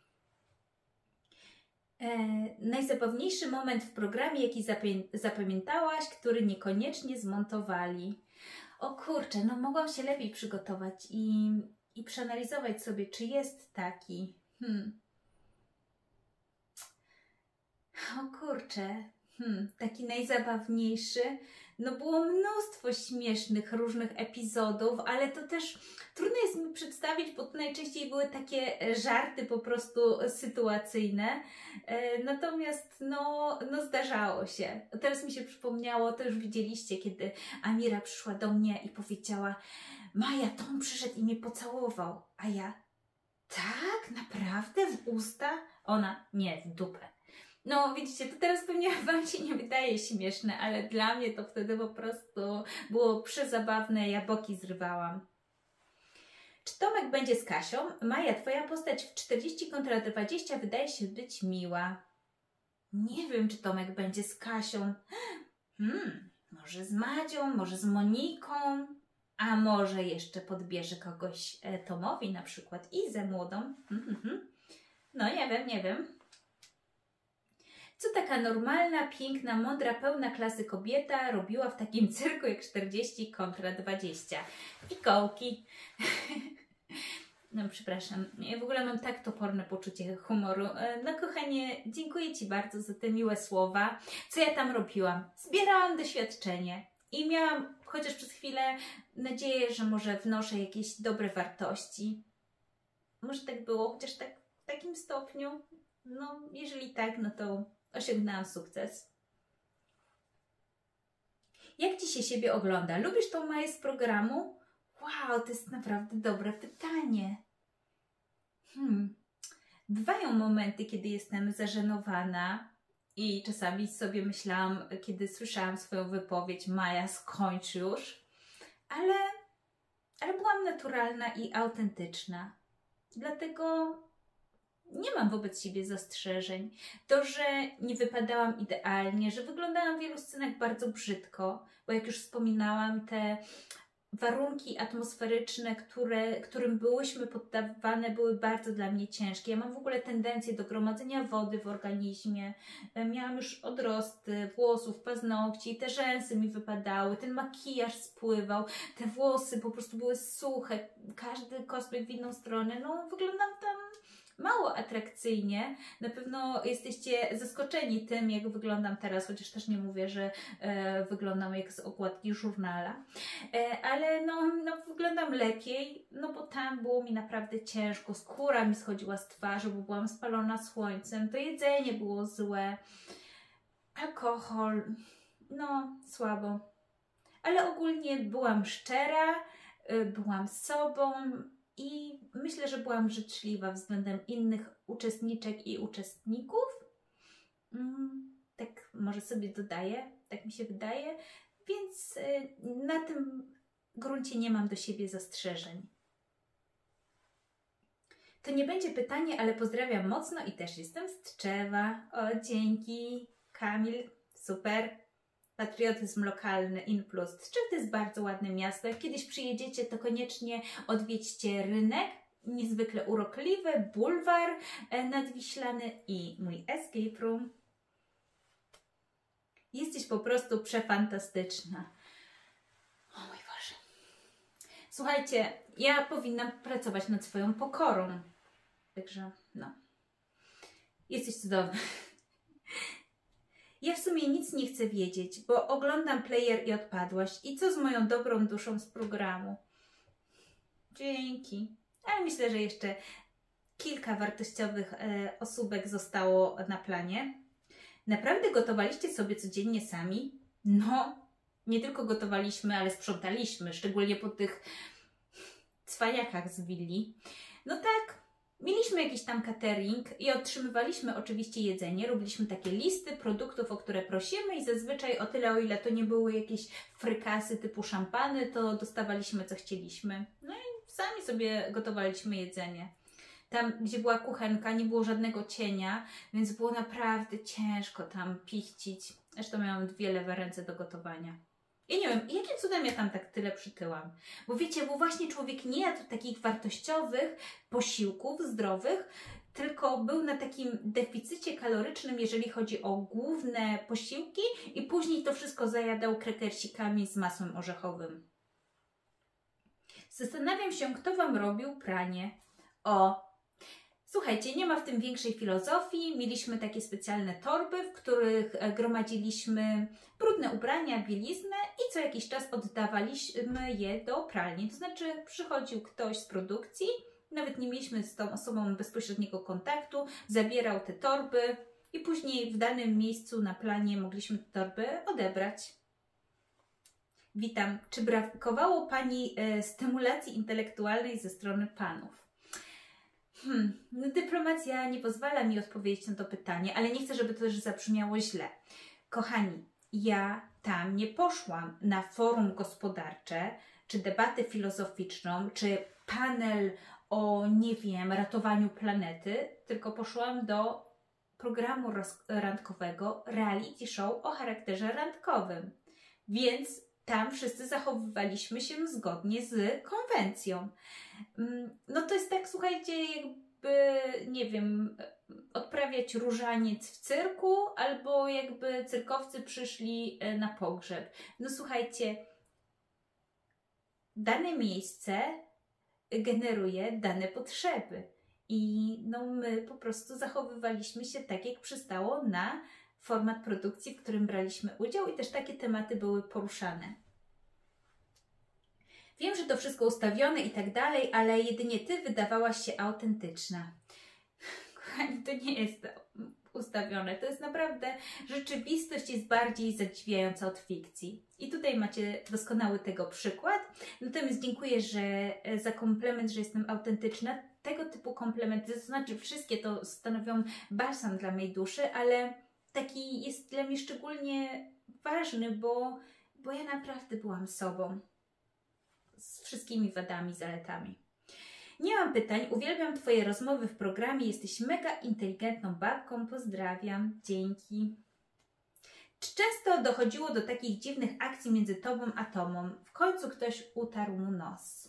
Najzabawniejszy moment w programie, jaki zapamiętałaś, który niekoniecznie zmontowali. O kurczę, no mogłam się lepiej przygotować i przeanalizować sobie, czy jest taki. O kurczę, taki najzabawniejszy. No było mnóstwo śmiesznych, różnych epizodów, ale to też trudno jest mi przedstawić, bo to najczęściej były takie żarty po prostu sytuacyjne. Natomiast no zdarzało się. Teraz mi się przypomniało, to już widzieliście, kiedy Amira przyszła do mnie i powiedziała: Maja, to on przyszedł i mnie pocałował. A ja: tak? Naprawdę? W usta? Ona: nie, w dupę. No widzicie, to teraz pewnie Wam się nie wydaje śmieszne, ale dla mnie to wtedy po prostu było przezabawne, ja boki zrywałam. Czy Tomek będzie z Kasią? Maja, Twoja postać w 40 kontra 20 wydaje się być miła. Nie wiem, czy Tomek będzie z Kasią. Może z Madzią, może z Moniką, a może jeszcze podbierze kogoś Tomowi, na przykład Izę młodą. No nie wiem. Co taka normalna, piękna, mądra, pełna klasy kobieta robiła w takim cyrku jak 40 kontra 20? Fikołki. No przepraszam, ja w ogóle mam tak toporne poczucie humoru. No kochanie, dziękuję Ci bardzo za te miłe słowa. Co ja tam robiłam? Zbierałam doświadczenie i miałam chociaż przez chwilę nadzieję, że może wnoszę jakieś dobre wartości. Może tak było, chociaż tak w takim stopniu. No jeżeli tak, no to osiągnęłam sukces. Jak Ci się siebie ogląda? Lubisz tą Maję z programu? Wow, to jest naprawdę dobre pytanie. Bywają momenty, kiedy jestem zażenowana i czasami sobie myślałam, kiedy słyszałam swoją wypowiedź: Maja, skończ już. Ale byłam naturalna i autentyczna. Dlatego nie mam wobec siebie zastrzeżeń. To, że nie wypadałam idealnie, że wyglądałam w wielu scenach bardzo brzydko, bo jak już wspominałam, te warunki atmosferyczne, którym byłyśmy poddawane, były bardzo dla mnie ciężkie. Ja mam w ogóle tendencję do gromadzenia wody w organizmie. Miałam już odrosty włosów, paznokci, te rzęsy mi wypadały, ten makijaż spływał, te włosy po prostu były suche, każdy kosmyk w inną stronę. No wyglądam tam mało atrakcyjnie. Na pewno jesteście zaskoczeni tym, jak wyglądam teraz, chociaż też nie mówię, że wyglądam jak z okładki żurnala. Ale no wyglądam lepiej, no bo tam było mi naprawdę ciężko. Skóra mi schodziła z twarzy, bo byłam spalona słońcem. To jedzenie było złe. Alkohol. No, słabo. Ale ogólnie byłam szczera, byłam sobą. I myślę, że byłam życzliwa względem innych uczestniczek i uczestników. Tak może sobie dodaję, tak mi się wydaje. Więc na tym gruncie nie mam do siebie zastrzeżeń. To nie będzie pytanie, ale pozdrawiam mocno i też jestem z Tczewa. O, dzięki Kamil, super. Patriotyzm lokalny in plus. Tczew to jest bardzo ładne miasto. Jak kiedyś przyjedziecie, to koniecznie odwiedźcie rynek, niezwykle urokliwy, bulwar nadwiślany i mój escape room. Jesteś po prostu przefantastyczna. O mój Boże. Słuchajcie, ja powinnam pracować nad swoją pokorą. Także no. Jesteś cudowna. Ja w sumie nic nie chcę wiedzieć, bo oglądam Player i odpadłaś. I co z moją dobrą duszą z programu? Dzięki. Ale myślę, że jeszcze kilka wartościowych osóbek zostało na planie. Naprawdę gotowaliście sobie codziennie sami? No, nie tylko gotowaliśmy, ale sprzątaliśmy, szczególnie po tych cwaniakach z willi. No tak. Mieliśmy jakiś tam catering i otrzymywaliśmy oczywiście jedzenie, robiliśmy takie listy produktów, o które prosimy i zazwyczaj o tyle, o ile to nie były jakieś frykasy typu szampany, to dostawaliśmy co chcieliśmy. No i sami sobie gotowaliśmy jedzenie. Tam, gdzie była kuchenka, nie było żadnego cienia, więc było naprawdę ciężko tam pichcić. Zresztą miałam 2 lewe ręce do gotowania. Ja nie wiem, jakim cudem ja tam tak tyle przytyłam. Bo wiecie, bo właśnie człowiek nie jadł takich wartościowych posiłków zdrowych, tylko był na takim deficycie kalorycznym, jeżeli chodzi o główne posiłki i później to wszystko zajadał krekersikami z masłem orzechowym. Zastanawiam się, kto Wam robił pranie. O, Słuchajcie, nie ma w tym większej filozofii. Mieliśmy takie specjalne torby, w których gromadziliśmy brudne ubrania, bieliznę i co jakiś czas oddawaliśmy je do pralni. To znaczy przychodził ktoś z produkcji, nawet nie mieliśmy z tą osobą bezpośredniego kontaktu, zabierał te torby i później w danym miejscu na planie mogliśmy te torby odebrać. Witam. Czy brakowało Pani stymulacji intelektualnej ze strony panów? No, dyplomacja nie pozwala mi odpowiedzieć na to pytanie, ale nie chcę, żeby to też zabrzmiało źle. Kochani, ja tam nie poszłam na forum gospodarcze, czy debatę filozoficzną, czy panel o, nie wiem, ratowaniu planety, tylko poszłam do programu randkowego reality show o charakterze randkowym. Więc tam wszyscy zachowywaliśmy się zgodnie z konwencją. No to jest tak, słuchajcie, jakby, nie wiem, odprawiać różaniec w cyrku, albo jakby cyrkowcy przyszli na pogrzeb. No słuchajcie, dane miejsce generuje dane potrzeby. I no my po prostu zachowywaliśmy się tak, jak przystało na format produkcji, w którym braliśmy udział i też takie tematy były poruszane. Wiem, że to wszystko ustawione i tak dalej, ale jedynie Ty wydawałaś się autentyczna. Kochani, to nie jest ustawione. To jest naprawdę, rzeczywistość jest bardziej zadziwiająca od fikcji. I tutaj macie doskonały tego przykład. Natomiast dziękuję za komplement, że jestem autentyczna. Tego typu komplementy, to znaczy wszystkie to stanowią balsam dla mojej duszy, ale taki jest dla mnie szczególnie ważny, bo ja naprawdę byłam sobą. Z wszystkimi wadami, zaletami. Nie mam pytań, uwielbiam Twoje rozmowy w programie, jesteś mega inteligentną babką, pozdrawiam, dzięki. Czy często dochodziło do takich dziwnych akcji między Tobą a Tomą? W końcu ktoś utarł mu nos.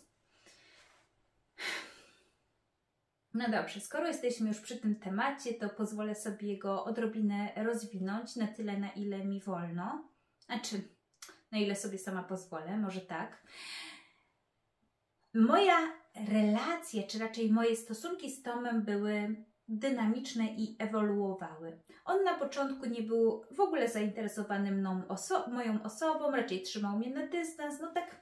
No dobrze, skoro jesteśmy już przy tym temacie, to pozwolę sobie go odrobinę rozwinąć na tyle, na ile mi wolno. Znaczy, na ile sobie sama pozwolę, może tak. Moja relacja, czy raczej moje stosunki z Tomem były dynamiczne i ewoluowały. On na początku nie był w ogóle zainteresowany moją osobą, raczej trzymał mnie na dystans, no tak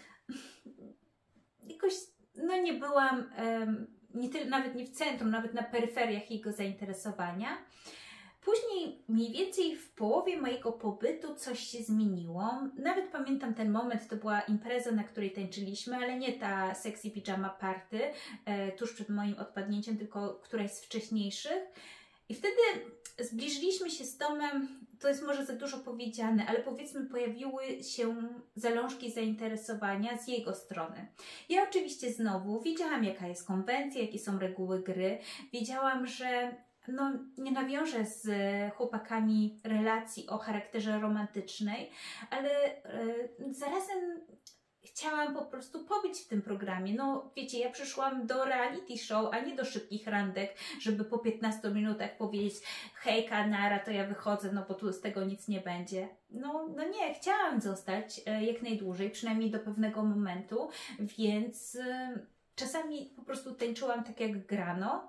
jakoś, no nie byłam, nawet nie w centrum, nawet na peryferiach jego zainteresowania. Później, mniej więcej w połowie mojego pobytu coś się zmieniło. Nawet pamiętam ten moment, to była impreza, na której tańczyliśmy, ale nie ta sexy pijama party tuż przed moim odpadnięciem, tylko któraś z wcześniejszych. I wtedy zbliżyliśmy się z Tomem, to jest może za dużo powiedziane, ale powiedzmy pojawiły się zalążki zainteresowania z jego strony. Ja oczywiście znowu wiedziałam, jaka jest konwencja, jakie są reguły gry. Wiedziałam, że no, nie nawiążę z chłopakami relacji o charakterze romantycznej, ale zarazem chciałam po prostu pobyć w tym programie. No wiecie, ja przyszłam do reality show, a nie do szybkich randek, żeby po 15 minutach powiedzieć hejka, nara, to ja wychodzę, no bo tu z tego nic nie będzie. No nie, chciałam zostać jak najdłużej, przynajmniej do pewnego momentu, więc czasami po prostu tańczyłam tak jak grano.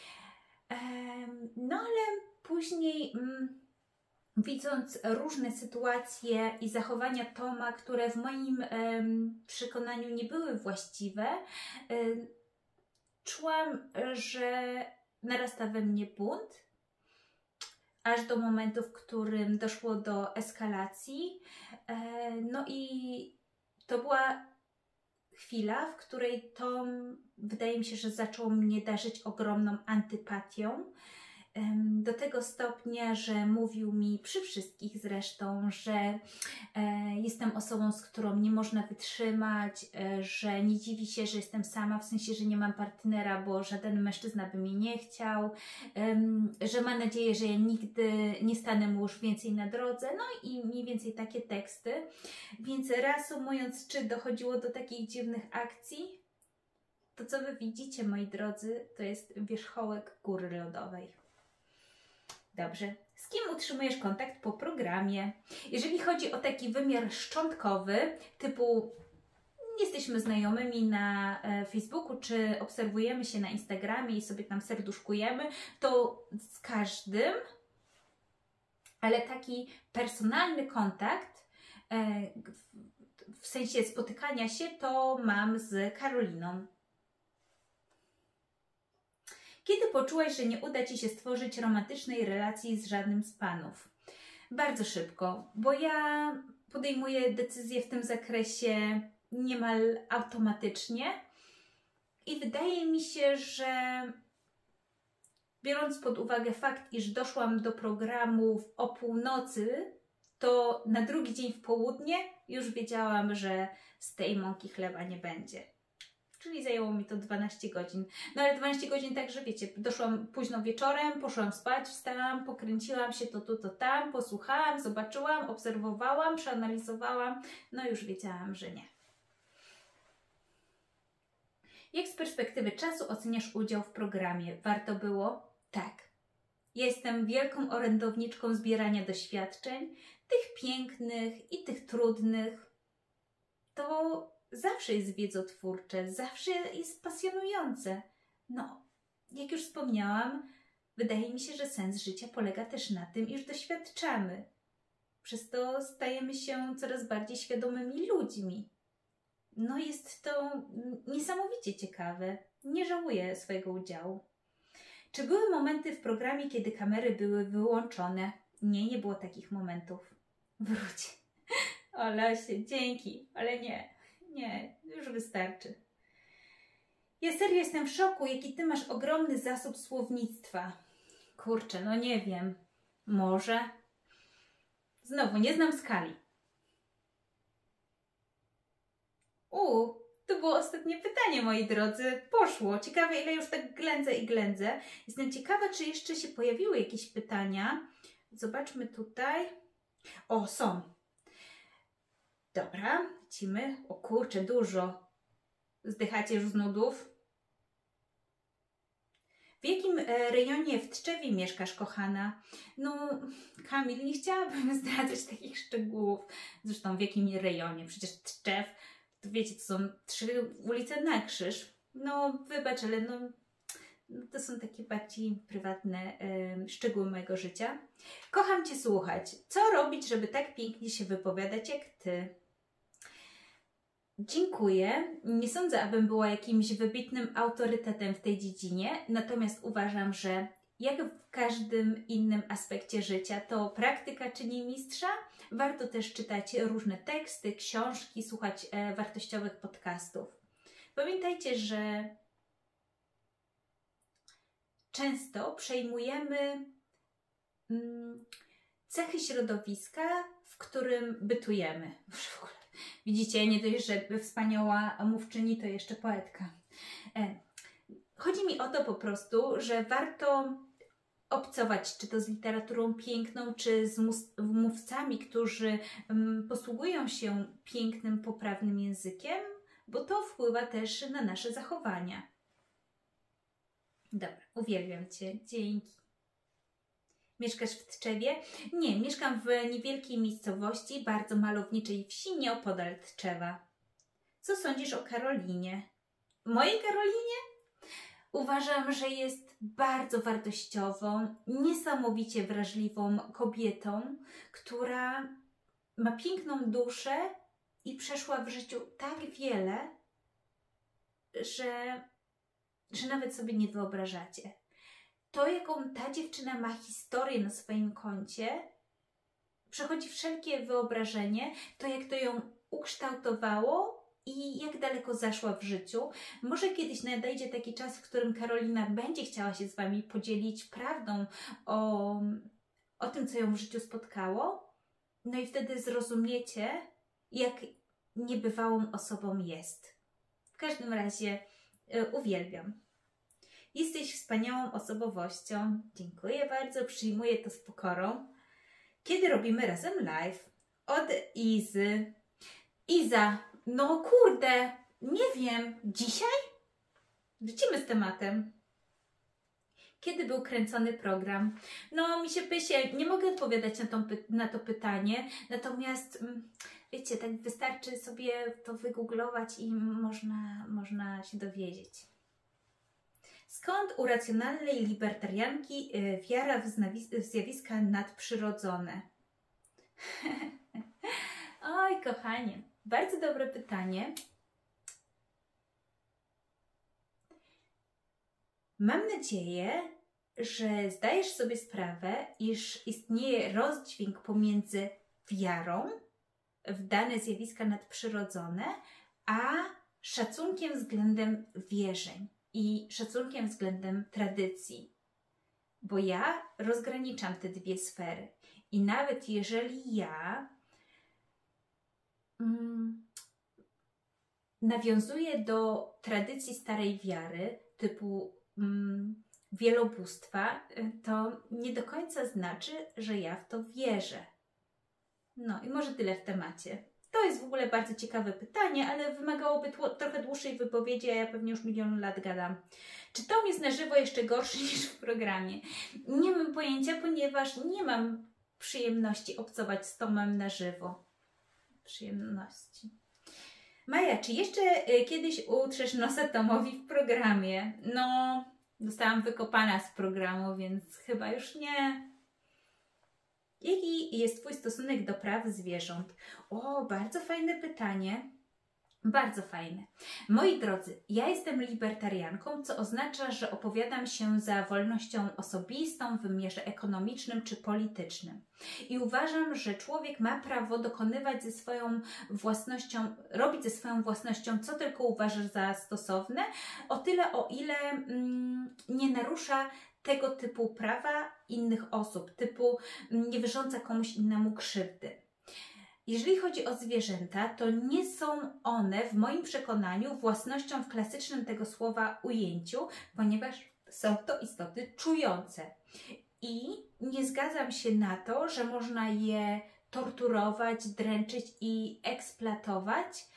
No ale później widząc różne sytuacje i zachowania Toma, które w moim przekonaniu nie były właściwe, czułam, że narasta we mnie bunt, aż do momentu, w którym doszło do eskalacji. No i to była chwila, w której Tom, wydaje mi się, że zaczął mnie darzyć ogromną antypatią. Do tego stopnia, że mówił mi przy wszystkich zresztą, że jestem osobą, z którą nie można wytrzymać, że nie dziwi się, że jestem sama, w sensie, że nie mam partnera, bo żaden mężczyzna by mnie nie chciał, że ma nadzieję, że ja nigdy nie stanę mu już więcej na drodze, no i mniej więcej takie teksty. Więc reasumując, czy dochodziło do takich dziwnych akcji? To, co Wy widzicie, moi drodzy, to jest wierzchołek góry lodowej. Dobrze. Z kim utrzymujesz kontakt po programie? Jeżeli chodzi o taki wymiar szczątkowy, typu jesteśmy znajomymi na Facebooku, czy obserwujemy się na Instagramie i sobie tam serduszkujemy, to z każdym, ale taki personalny kontakt, w sensie spotykania się, to mam z Karoliną. Kiedy poczułaś, że nie uda Ci się stworzyć romantycznej relacji z żadnym z panów? Bardzo szybko, bo ja podejmuję decyzje w tym zakresie niemal automatycznie i wydaje mi się, że biorąc pod uwagę fakt, iż doszłam do programu o północy, to na drugi dzień w południe już wiedziałam, że z tej mąki chleba nie będzie. Czyli zajęło mi to 12 godzin. No ale 12 godzin tak, że wiecie, doszłam późno wieczorem, poszłam spać, wstałam, pokręciłam się to tu, to tam, posłuchałam, zobaczyłam, obserwowałam, przeanalizowałam, no już wiedziałam, że nie. Jak z perspektywy czasu oceniasz udział w programie? Warto było? Tak. Jestem wielką orędowniczką zbierania doświadczeń, tych pięknych i tych trudnych. To zawsze jest wiedzotwórcze, zawsze jest pasjonujące. No, jak już wspomniałam, wydaje mi się, że sens życia polega też na tym, iż doświadczamy. Przez to stajemy się coraz bardziej świadomymi ludźmi. No jest to niesamowicie ciekawe. Nie żałuję swojego udziału. Czy były momenty w programie, kiedy kamery były wyłączone? Nie, nie było takich momentów. Wróć. O Lesie, dzięki, ale nie. Nie, już wystarczy. Ja serio jestem w szoku, jaki Ty masz ogromny zasób słownictwa. Kurczę, no nie wiem. Może? Znowu, nie znam skali. To było ostatnie pytanie, moi drodzy. Poszło. Ciekawe, ile już tak ględzę i ględzę. Jestem ciekawa, czy jeszcze się pojawiły jakieś pytania. Zobaczmy tutaj. O, są. Dobra, lecimy. O kurczę, dużo. Zdychacie już z nudów? W jakim rejonie w Tczewie mieszkasz, kochana? No, Kamil, nie chciałabym zdradzać takich szczegółów. Zresztą w jakim rejonie? Przecież Tczew, to wiecie, to są 3 ulice na krzyż. No, wybacz, ale no, to są takie bardziej prywatne szczegóły mojego życia. Kocham Cię słuchać. Co robić, żeby tak pięknie się wypowiadać jak Ty? Dziękuję. Nie sądzę, abym była jakimś wybitnym autorytetem w tej dziedzinie, natomiast uważam, że jak w każdym innym aspekcie życia, to praktyka czyni mistrza. Warto też czytać różne teksty, książki, słuchać wartościowych podcastów. Pamiętajcie, że często przejmujemy cechy środowiska, w którym bytujemy. Widzicie, nie dość, że wspaniała mówczyni, to jeszcze poetka. Chodzi mi o to po prostu, że warto obcować, czy to z literaturą piękną, czy z mówcami, którzy posługują się pięknym, poprawnym językiem, bo to wpływa też na nasze zachowania. Dobra, uwielbiam Cię. Dzięki. Mieszkasz w Tczewie? Nie, mieszkam w niewielkiej miejscowości, bardzo malowniczej wsi nieopodal Tczewa. Co sądzisz o Karolinie? Mojej Karolinie? Uważam, że jest bardzo wartościową, niesamowicie wrażliwą kobietą, która ma piękną duszę i przeszła w życiu tak wiele, że nawet sobie nie wyobrażacie. To, jaką ta dziewczyna ma historię na swoim koncie, przechodzi wszelkie wyobrażenie, to jak to ją ukształtowało i jak daleko zaszła w życiu. Może kiedyś nadejdzie taki czas, w którym Karolina będzie chciała się z Wami podzielić prawdą o tym, co ją w życiu spotkało. No i wtedy zrozumiecie, jak niebywałą osobą jest. W każdym razie uwielbiam. Jesteś wspaniałą osobowością. Dziękuję bardzo, przyjmuję to z pokorą. Kiedy robimy razem live? Od Izy. Iza, no kurde, nie wiem, dzisiaj? Lecimy z tematem. Kiedy był kręcony program? No, mi się pysie, nie mogę odpowiadać na to pytanie, natomiast wiecie, tak wystarczy sobie to wygooglować i można się dowiedzieć. Skąd u racjonalnej libertarianki wiara w zjawiska nadprzyrodzone? Oj, kochanie, bardzo dobre pytanie. Mam nadzieję, że zdajesz sobie sprawę, iż istnieje rozdźwięk pomiędzy wiarą w dane zjawiska nadprzyrodzone, a szacunkiem względem wierzeń i szacunkiem względem tradycji. Bo ja rozgraniczam te dwie sfery. I nawet jeżeli ja nawiązuję do tradycji starej wiary, typu wielobóstwa, to nie do końca znaczy, że ja w to wierzę. No i może tyle w temacie. To jest w ogóle bardzo ciekawe pytanie, ale wymagałoby trochę dłuższej wypowiedzi, a ja pewnie już milion lat gadam. Czy tom jest na żywo jeszcze gorszy niż w programie? Nie mam pojęcia, ponieważ nie mam przyjemności obcować z tomem na żywo. Przyjemności. Maja, czy jeszcze kiedyś utrzesz nosa Tomowi w programie? No, zostałam wykopana z programu, więc chyba już nie. Jaki jest Twój stosunek do praw zwierząt? O, bardzo fajne pytanie. Bardzo fajne. Moi drodzy, ja jestem libertarianką, co oznacza, że opowiadam się za wolnością osobistą w wymiarze ekonomicznym czy politycznym. I uważam, że człowiek ma prawo dokonywać ze swoją własnością, robić ze swoją własnością, co tylko uważa za stosowne, o tyle, o ile nie narusza tego typu prawa innych osób, typu nie wyrządza komuś innemu krzywdy. Jeżeli chodzi o zwierzęta, to nie są one w moim przekonaniu własnością w klasycznym tego słowa ujęciu, ponieważ są to istoty czujące. I nie zgadzam się na to, że można je torturować, dręczyć i eksploatować,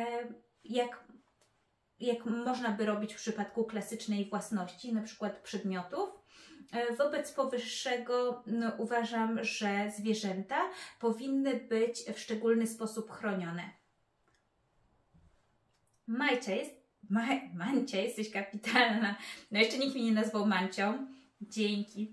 jak można by robić w przypadku klasycznej własności, na przykład przedmiotów. Wobec powyższego uważam, że zwierzęta powinny być w szczególny sposób chronione. Mancia, jesteś kapitalna. No jeszcze nikt mnie nie nazwał Mancią. Dzięki.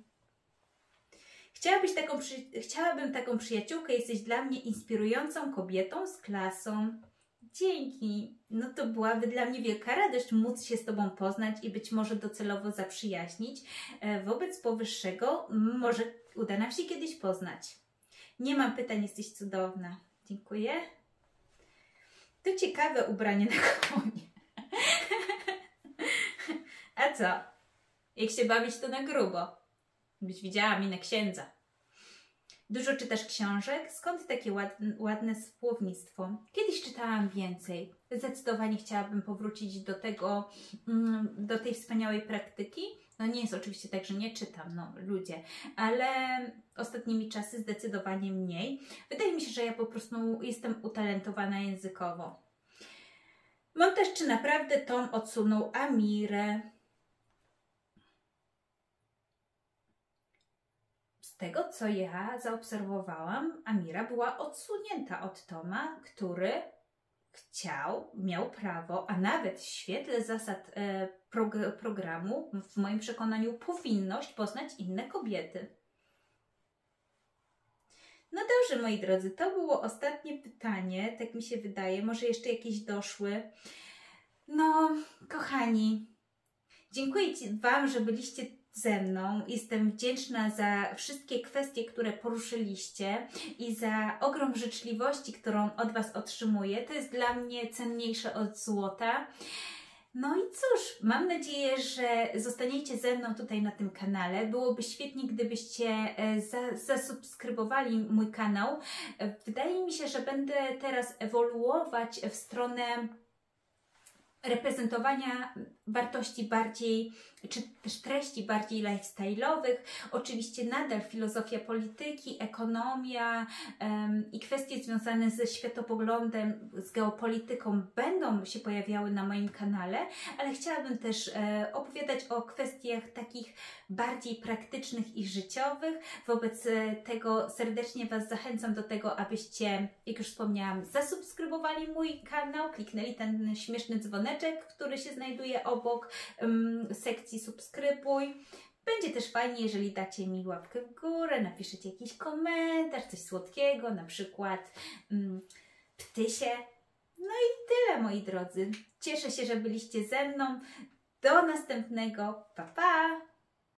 Chciałabym taką przyjaciółkę, jesteś dla mnie inspirującą kobietą z klasą. Dzięki. No to byłaby dla mnie wielka radość móc się z Tobą poznać i być może docelowo zaprzyjaźnić. Wobec powyższego może uda nam się kiedyś poznać. Nie mam pytań, jesteś cudowna. Dziękuję. To ciekawe ubranie na konie. A co? Jak się bawić, to na grubo. Byś widziała minę księdza. Dużo czytasz książek? Skąd takie ładne słownictwo? Kiedyś czytałam więcej. Zdecydowanie chciałabym powrócić do tej wspaniałej praktyki. No nie jest oczywiście tak, że nie czytam, no ludzie, ale ostatnimi czasy zdecydowanie mniej. Wydaje mi się, że ja po prostu jestem utalentowana językowo. Montaż, czy naprawdę Tom odsunął Amirę? Z tego, co ja zaobserwowałam, Amira była odsunięta od Toma, który miał prawo, a nawet w świetle zasad programu, w moim przekonaniu, powinność poznać inne kobiety. No dobrze, moi drodzy, to było ostatnie pytanie, tak mi się wydaje, może jeszcze jakieś doszły. No, kochani, dziękuję Wam, że byliście ze mną. Jestem wdzięczna za wszystkie kwestie, które poruszyliście i za ogrom życzliwości, którą od Was otrzymuję. To jest dla mnie cenniejsze od złota. No i cóż, mam nadzieję, że zostaniecie ze mną tutaj na tym kanale. Byłoby świetnie, gdybyście zasubskrybowali mój kanał. Wydaje mi się, że będę teraz ewoluować w stronę reprezentowania wartości bardziej, czy też treści bardziej lifestyle'owych. Oczywiście nadal filozofia polityki, ekonomia i kwestie związane ze światopoglądem, z geopolityką będą się pojawiały na moim kanale, ale chciałabym też opowiadać o kwestiach takich bardziej praktycznych i życiowych. Wobec tego serdecznie Was zachęcam do tego, abyście, jak już wspomniałam, zasubskrybowali mój kanał, kliknęli ten śmieszny dzwoneczek, który się znajduje obok sekcji subskrybuj. Będzie też fajnie, jeżeli dacie mi łapkę w górę, napiszecie jakiś komentarz, coś słodkiego, na przykład ptysie. No i tyle, moi drodzy. Cieszę się, że byliście ze mną. Do następnego. Pa, pa!